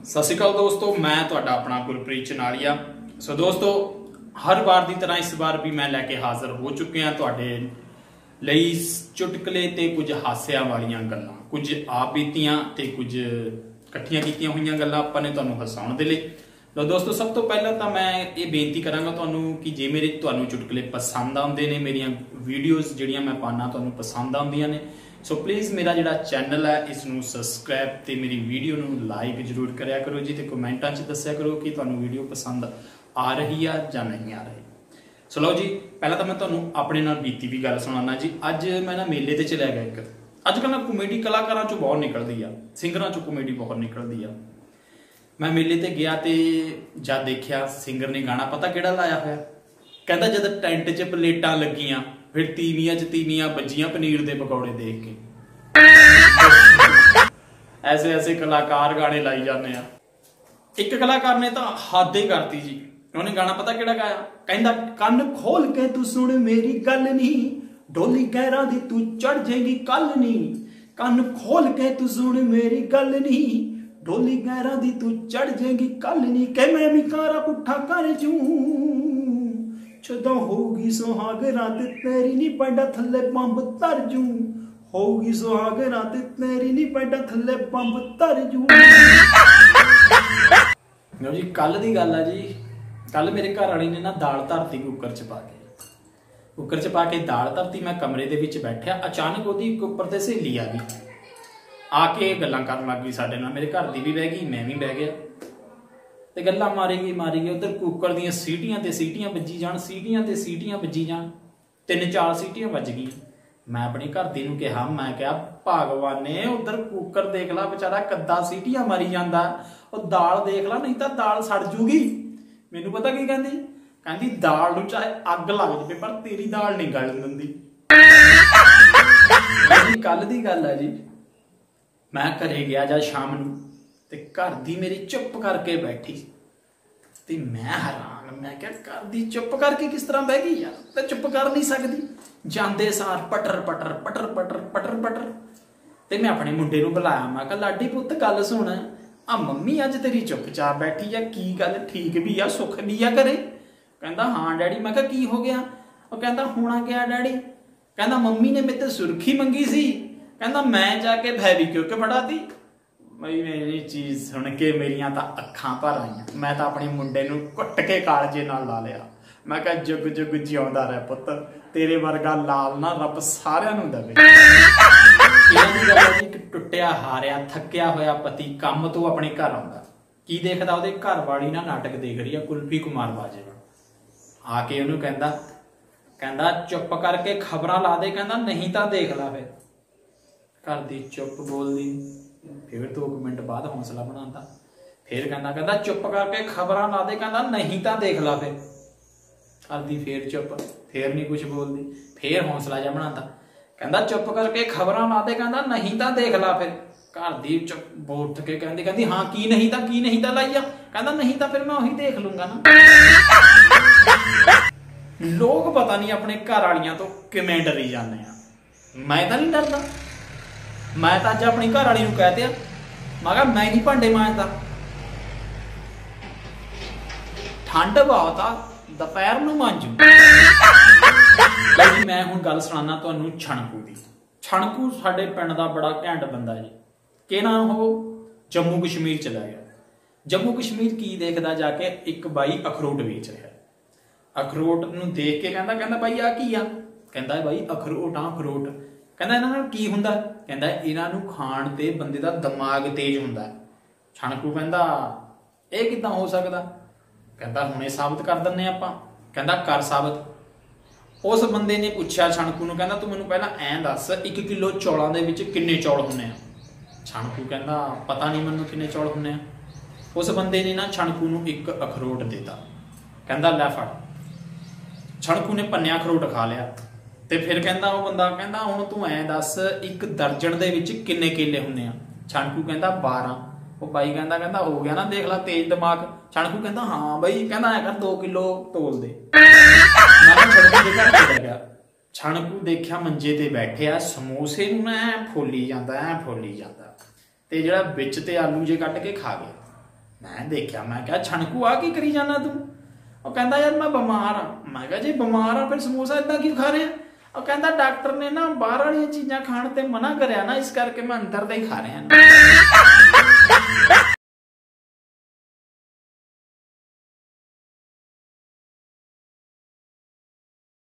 सत श्री अकाल दोस्तों, मैं तुहाडा अपना गुरप्रीत चनालिया। सो दोस्तों, हर बार की तरह इस बार भी मैं लैके हाजिर हो चुके हैं तुहाडे लई चुटकले ते कुछ हास्या वालियां गल्लां, कुछ आप बीतियां ते कुछ इकट्ठियां कीतियां हुई गल्लां आपां ने तुहानूं हसाउण दे लई। तो दोस्तों, सब तो पहला तो मैं ये बेनती करांगा तुहानूं कि जे मेरे तुहानूं चुटकले पसंद आउंदे ने, मेरियां वीडियोज़ जिहड़ियां मैं पाना तुहानूं पसंद आउंदियां ने, सो प्लीज़ मेरा जिहड़ा चैनल है इसनूं सबसक्राइब ते मेरी वीडियो नूं लाइक जरूर करिया करो जी, ते कमेंटां च दस्सिया करो कि तुहानूं वीडियो पसंद आ रही है या नहीं आ रही। सो लो जी, पहला तो मैं तुहानूं अपने नाल बीती भी गल सुणाना जी। अज मैं ना मेले ते चलिया गया एक, अजकल ना कॉमेडी कलाकारां चों बहुत निकलदी आ, सिंगरां चों कॉमेडी बहुत निकलदी आ। मैं मेले ते गया ते जद देखिया सिंगर ने गाना पता किहड़ा लाया होया, कहता जद टेंट च प्लेटां लगियां फिर तीवियां च तीवियां बजियां पनीर दे पकौड़े देख के। ऐसे ऐसे कलाकार गाने लाई जाने आ। एक कलाकार ने तो हद ही करती जी, उन्हें गाना पता किहड़ा गाया, कहंदा कन खोल के तू सुन मेरी गल नी, डोली गैरां दी तू चढ़ जाएगी कल नी। कन खोल के तू सुन मेरी गल नी, डोली गैरां दी तू चढ़ जाएगी कल नी। के मैं भी कारा पुट्ठा कर जूं, जदों होगी सुहाग रात तेरी नी पैडा थल्ले बंब तर जूं। होगी सुहाग रात तेरी नी पैडा थल्ले बंब तर जूं। जी कल दी गल है जी, कल मेरे घर वाली ने ना दाल धरती कुकर च पा के दाल धरती। मैं कमरे दे विच बैठा, अचानक ओदी उपर ते सहेली आ गई, आके गल्लां करन लग गई साडे नाल। मेरे घर दी भी बह गई, मैं भी बह गया ते गल्लां मारी गई। उधर कुकर दीयां सीटियां ते सीटियां बजी जान, सीटियां ते सीटियां बजी जान, 3-4 सीटियां बज गई। मैं अपनी घर दी नूं कहा, मैं कहा भगवाने उधर कुकर देख ला बेचारा कद्दा सीटियां मारी जांदा, और दाल देख ला नहीं तो दाल सड़ जूगी। मैनूं पता की कहंदी, कहंदी दाल नूं चाहे अग लग जाए पर तेरी दाल नहीं गलन दिंदी। कल दी गल है जी, मैं घरे गया जा शाम नूं ते घर दी मेरी चुप करके बैठी ते मैं हैरान, मैं क्या घर दी चुप करके किस तरह बह गई यार, ते चुप कर नहीं सकती। जांदे सार पटर पटर पटर पटर पटर पटर ते मैं अपने मुंडे नूं बुलाया, मैं कहा लाडी पुत्त गल सुन, आ मम्मी अज तेरी चुपचाप बैठी आ, की गल ठीक भी आ, सुख भी आ घरे? कहंदा हाँ डैडी। मैं कहा की हो गया? वो कहंदा होना क्या डैडी? कहंदा मम्मी ने मेरे ते सुर्खी मंगी सी, कहंदा मैं जाके फेविक्विक फड़ाती। बई मेरी चीज सुन के मेरिया तो अखां भर आईयां, मैं तो अपने मुंडे नूं कुट के कालजे नाल ला लिया। मैं कहा जुग जुग जिउंदा रह पुत्त, तेरे वर्गा लाल ना रब सारिआं नूं देवे। टुटिया हारिया थकिया होया पति काम तो अपने घर आउंदा, की देखदा ओहदे घर वाली ना नाटक देख रही है कुल्फी कुमार बाजेवा। आके उहनूं कहंदा, कहंदा चुप करके खबरां ला दे, कहंदा नहीं तो देख ला। फिर घर दी चुप बोलदी, फिर 2 मिनट बाद हौसला बनाता, फिर कहंदा चुप करके खबरां ला दे, कहंदा नहीं तो देख ला। फिर घर दी फिर चुप, फिर नहीं कुछ बोलदी, फिर हौसला जा बनाता, कहंदा चुप करके खबरां ला दे, कहंदा नहीं तो देख ला। फिर घर दी चुप उठ के कहंदी हाँ की नहीं तो लाइया, कहंदा नहीं तो फिर मैं वही देख लूंगा ना। लोग पता नहीं अपने घर वालियां तो किवें डरी जाने आ, मैं तो नहीं डरदा। मैं तो अज अपनी घर वाली कह दिया, मैं कहा मैं नहीं भांडे मांजदा, ठंड बहुत आ दोपहर नूं मांजू। मैं हुण गल सुणाना तुहानूं छणकू दी। छणकू साडे पिंड दा बड़ा घैंट बंदा जी, कि ना वो जम्मू कश्मीर चला गया। जम्मू कश्मीर की देखदा जाके एक बाई अखरोट वेच रहा, अखरोट नूं देख के कहंदा बाई आ की आ? कहंदा बाई अखरोट आ अखरोट। कहंदा इन्हां नाल की हुंदा? कहंदा इन्हां नूं खाण ते बंदे दा दिमाग तेज हुंदा। छणकू कहंदा इह किदां हो सकदा? कहंदा हुणे साबित कर दिंदे आपां। कहंदा कर साबित। उस बंदे ने पुछया छणकू नूं, कहंदा तू मैनूं पहलां ऐं दस 1 किलो चौलां दे विच किन्ने चौल हुंदे आ? छणकू कहंदा पता नहीं मैनूं किन्ने चौल हुंदे आ। उस बंदे ने ना छणकू नूं एक अखरोट दिता, कहंदा लै फड़। छणकू ने पन्निया अखरोट खा लिया ते फिर कहंदा वो बंदा, कहंदा हुण तू ऐं दस 1 दर्जन दे विच किन्ने केले हुंदे आ? छणकू कहंदा 12। वो बाई कहंदा हो गया ना देख ला तेज दिमाग। छणकू कहंदा हाँ बई, कहंदा ऐ कर 2 किलो तोल दे। मैं छणकू दे घर चला गया। छणकू देखिया मंजे ते बैठे आ, समोसे नूं ऐ फुल्ली जांदा ते जिहड़ा विच ते आलू जे कट के खा गया। मैं देखा, मैं क्या छणकू आ की करी जाना तू? ਉਹ ਕਹਿੰਦਾ ਯਾਰ ਮੈਂ ਬਿਮਾਰ ਆ। ਮੈਂ ਕਿਹਾ ਜੇ ਬਿਮਾਰ ਆ ਫਿਰ ਸਮੋਸਾ ਇਦਾਂ ਕਿਉਂ ਖਾ ਰਿਹਾ? ਉਹ ਕਹਿੰਦਾ ਡਾਕਟਰ ਨੇ ਨਾ ਬਾਹਰ ਵਾਲੀਆਂ ਚੀਜ਼ਾਂ ਖਾਣ ਤੇ ਮਨਾ ਕਰਿਆ ਨਾ, ਇਸ ਕਰਕੇ ਮੈਂ ਅੰਦਰ ਦਾ ਹੀ ਖਾ ਰਿਹਾ।